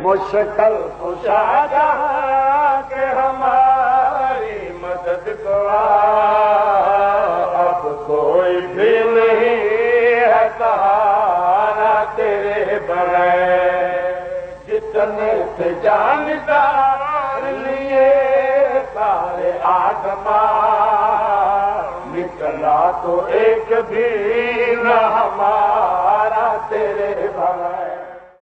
मुश्किल कुशा जहां के हमारी मदद को अब कोई भी नहीं है सहारा तेरे बगैर। जितने से जानदार लिए सारे आसमां निकला तो एक भी न हमारा तेरे